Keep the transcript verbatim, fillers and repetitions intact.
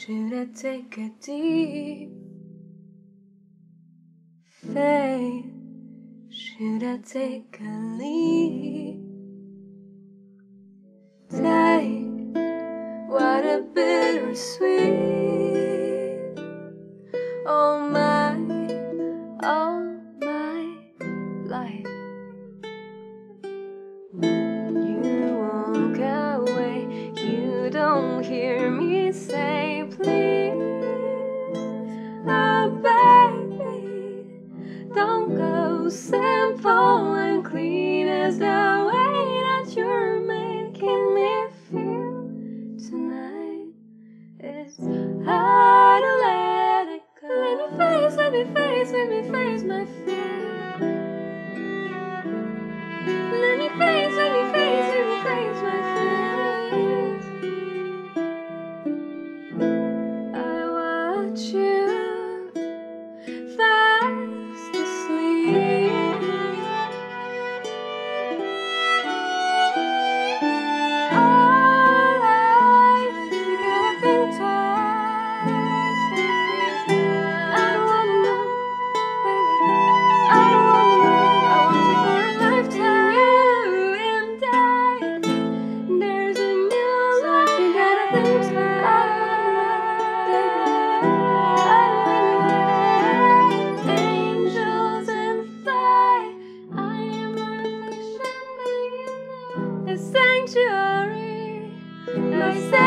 Should I take a deep faith? Should I take a leap? Taste what a bittersweet. Oh my, all my life. When you walk away, you don't hear me say please. Oh baby, don't go simple and clean as the way that you're making me feel tonight. It's hard to let it go. Let me face, let me face, let me face my fear. Let me face, let me face, let me face my fears. I watch you fast asleep. All life, you gotta think twice, baby. I don't wanna know, baby. I don't wanna know. I want you for a lifetime, you and I. There's a new life, you gotta think twice, baby. I wanna know. Angels and fly. I am a reflection, but you know. A sanctuary, my